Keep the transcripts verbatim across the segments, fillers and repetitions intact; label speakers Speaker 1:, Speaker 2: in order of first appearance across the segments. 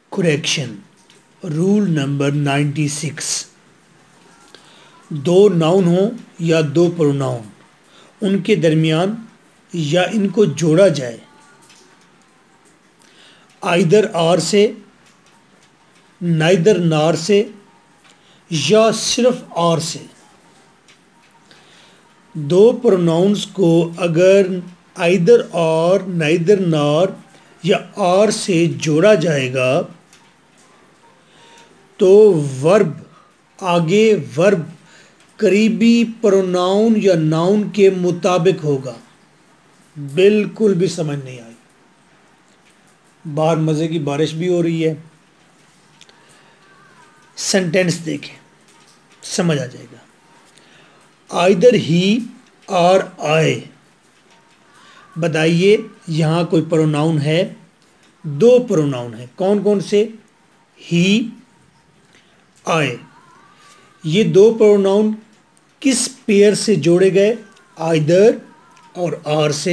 Speaker 1: Correction. Rule number ninety six. दो noun हो या दो प्रोनाउन, उनके दरमियान या इनको जोड़ा जाए आइदर आर से, नाइदर नार से या सिर्फ आर से. दो प्रोनाउंस को अगर आइदर और, नाइदर नार या आर से जोड़ा जाएगा तो वर्ब आगे वर्ब करीबी प्रोनाउन या नाउन के मुताबिक होगा. बिल्कुल भी समझ नहीं आई. बाहर मज़े की बारिश भी हो रही है. सेंटेंस देखें, समझ आ जाएगा. आइदर ही और आए. बताइए यहाँ कोई प्रोनाउन है? दो प्रोनाउन है. कौन कौन से? ही, आए. ये दो प्रोनाउन किस पेयर से जोड़े गए? आइदर और आर से.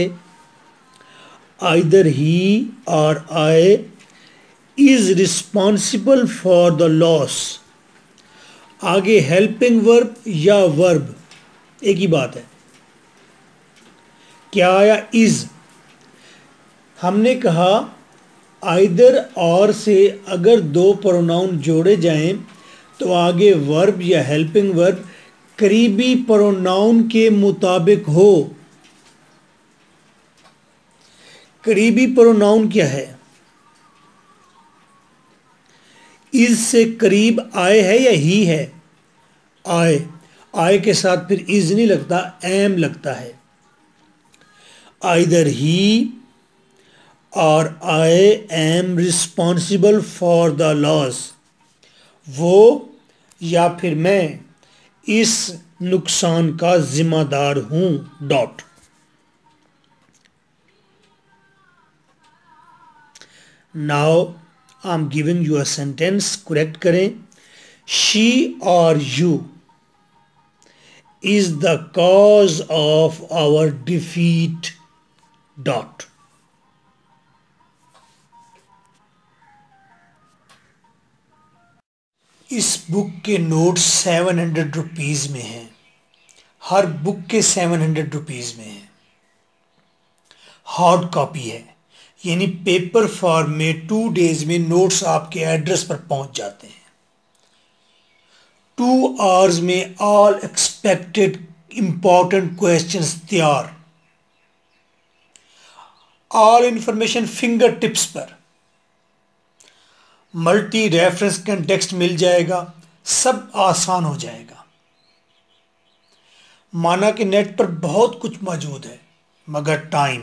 Speaker 1: Either he or I is responsible for the loss. आगे हेल्पिंग वर्ब या वर्ब एक ही बात है. क्या आया? इज. हमने कहा आइदर और से अगर दो प्रोनाउन जोड़े जाएं तो आगे वर्ब या हेल्पिंग वर्ब करीबी प्रोनाउन के मुताबिक हो. करीबी प्रोनाउन क्या है? इज से करीब आए है या ही है? आए. आए के साथ फिर इज नहीं लगता, एम लगता है. Either he or I am responsible for the loss. वो या फिर मैं इस नुकसान का जिम्मेदार हूं. Dot. Now I am giving you a sentence. Correct करें. She or you is the cause of our defeat. Dot. इस बुक के नोट्स सेवन हंड्रेड रुपीज़ में हैं. हर बुक के सेवन हंड्रेड रुपीज़ में है. हार्ड कॉपी है, यानी पेपर फॉर्म में टू डेज में नोट्स आपके एड्रेस पर पहुंच जाते हैं. टू आवर्स में ऑल एक्सपेक्टेड इंपॉर्टेंट क्वेश्चंस तैयार. ऑल इंफॉर्मेशन फिंगर टिप्स पर. मल्टी रेफरेंस कंटेक्स्ट मिल जाएगा. सब आसान हो जाएगा. माना कि नेट पर बहुत कुछ मौजूद है, मगर टाइम.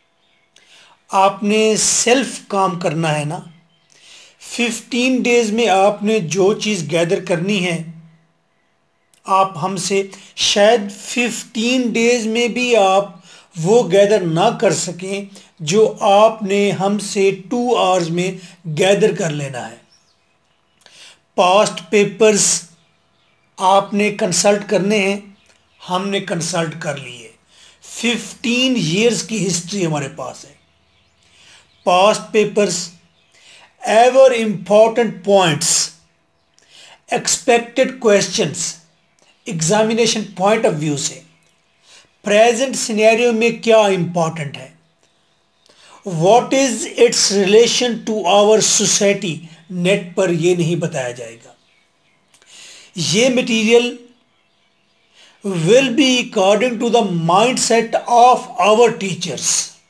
Speaker 1: आपने सेल्फ काम करना है ना. फिफ्टीन डेज में आपने जो चीज़ गैदर करनी है, आप हमसे शायद फिफ्टीन डेज में भी आप वो गैदर ना कर सकें जो आपने हमसे टू आवर्स में गैदर कर लेना है. पास्ट पेपर्स आपने कंसल्ट करने हैं, हमने कंसल्ट कर लिए. फिफ्टीन इयर्स की हिस्ट्री हमारे पास है. Past papers, ever important points, expected questions examination point of view से, प्रेजेंट सिनेरियो में क्या इंपॉर्टेंट है, what is its relation to our society. Net पर यह नहीं बताया जाएगा. ये material will be according to the mindset of our teachers.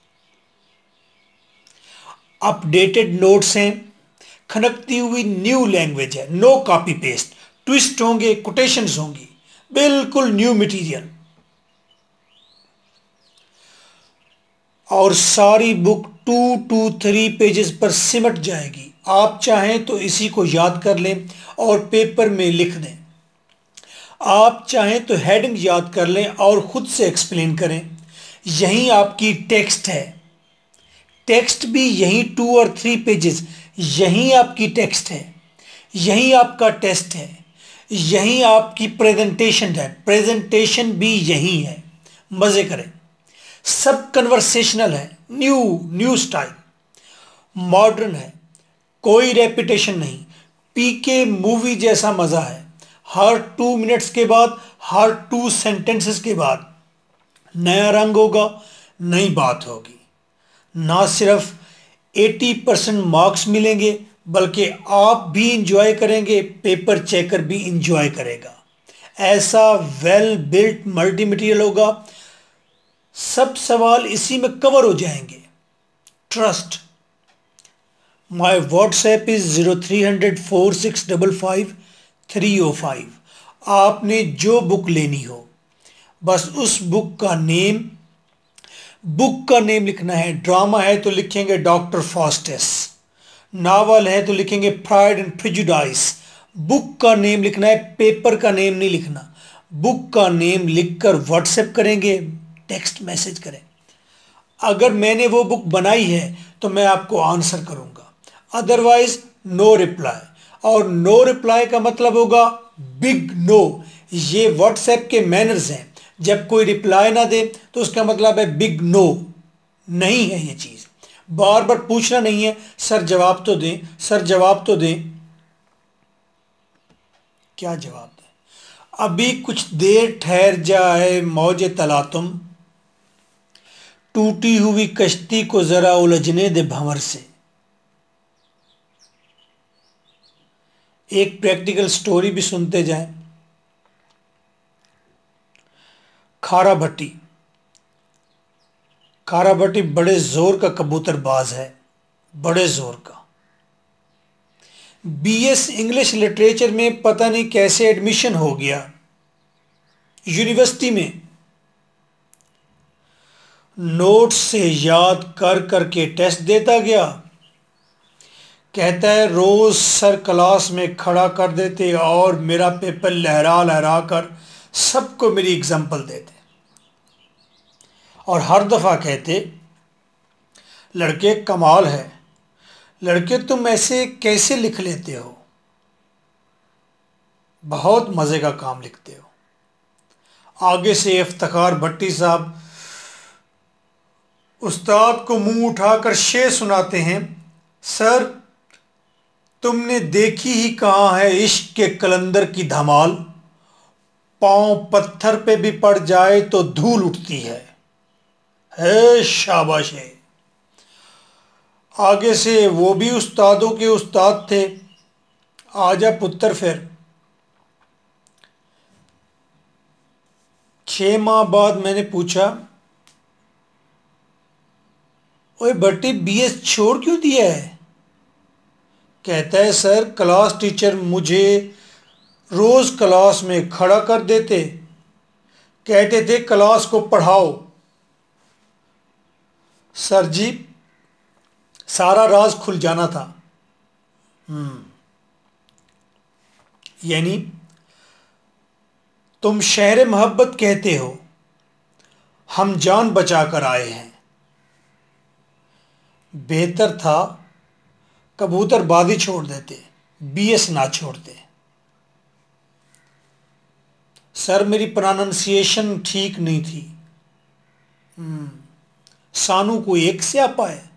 Speaker 1: Updated notes हैं, खनकती हुई न्यू लैंग्वेज है. No copy paste. ट्विस्ट होंगे, कोटेशंस होंगी. बिल्कुल न्यू मटेरियल. और सारी book two to three pages पर सिमट जाएगी. आप चाहें तो इसी को याद कर लें और पेपर में लिख दें. आप चाहें तो हेडिंग याद कर लें और खुद से एक्सप्लेन करें. यहीं आपकी टेक्स्ट है. टेक्स्ट भी यहीं टू और थ्री पेजेस. यहीं आपकी टेक्स्ट है. यहीं आपका टेस्ट है. यहीं आपकी प्रेजेंटेशन है. प्रेजेंटेशन भी यहीं है. मज़े करें. सब कन्वर्सेशनल है. न्यू न्यू स्टाइल, मॉडर्न है. कोई रेपिटेशन नहीं, पीके मूवी जैसा मजा है। हर टू मिनट्स के बाद, हर टू सेंटेंसेस के बाद नया रंग होगा, नई बात होगी। ना सिर्फ अस्सी परसेंट मार्क्स मिलेंगे बल्कि आप भी इंजॉय करेंगे, पेपर चेकर भी इंजॉय करेगा। ऐसा वेल बिल्ट मल्टी मटीरियल होगा, सब सवाल इसी में कवर हो जाएंगे। Trust. My WhatsApp is zero three hundred four six double five three O five. आपने जो बुक लेनी हो बस उस बुक का नेम बुक का नेम लिखना है। ड्रामा है तो लिखेंगे डॉक्टर फास्टेस, नावल है तो लिखेंगे प्राइड एंड प्रेजुडाइस। बुक का नेम लिखना है, पेपर का नेम नहीं लिखना। बुक का नेम लिखकर व्हाट्सएप करेंगे, टेक्स्ट मैसेज करें। अगर मैंने वो बुक बनाई है तो मैं आपको आंसर करूंगा, अदरवाइज नो रिप्लाई। और नो रिप्लाई का मतलब होगा बिग नो। ये व्हाट्सएप के मैनर्स हैं, जब कोई रिप्लाई ना दे तो उसका मतलब है बिग नो। नहीं है ये चीज, बार बार पूछना नहीं है, सर जवाब तो दें, सर जवाब तो दें। क्या जवाब दें? अभी कुछ देर ठहर जाए मौजे तलातुम, टूटी हुई कश्ती को जरा उलझने दे भंवर से। एक प्रैक्टिकल स्टोरी भी सुनते जाएं। खारा भट्टी। खारा भट्टी बड़े जोर का कबूतरबाज है, बड़े जोर का। बीएस इंग्लिश लिटरेचर में पता नहीं कैसे एडमिशन हो गया यूनिवर्सिटी में। नोट्स से याद कर करके टेस्ट देता गया। कहता है रोज सर क्लास में खड़ा कर देते और मेरा पेपर लहरा लहरा कर सबको मेरी एग्जाम्पल देते, और हर दफा कहते लड़के कमाल है, लड़के तुम ऐसे कैसे लिख लेते हो, बहुत मजे का काम लिखते हो। आगे से इफ्तिखार भट्टी साहब उस्ताद को मुंह उठाकर शेर सुनाते हैं, सर तुमने देखी ही कहाँ है इश्क के कलंदर की धमाल, पांव पत्थर पे भी पड़ जाए तो धूल उठती है। है शाबाश है। आगे से वो भी उस्तादों के उस्ताद थे, आजा पुत्र फिर। छह माह बाद मैंने पूछा, ओए भट्टी बीएस छोड़ क्यों दिया है? कहता है सर क्लास टीचर मुझे रोज क्लास में खड़ा कर देते, कहते थे क्लास को पढ़ाओ। सर जी सारा राज खुल जाना था। हम्म यानी तुम शहर मोहब्बत कहते हो, हम जान बचा कर आए हैं। बेहतर था कबूतरबाजी छोड़ देते, बीएस ना छोड़ते। सर मेरी प्रोनाउंसिएशन ठीक नहीं थी। हम्म सानू को एक से आ पाए।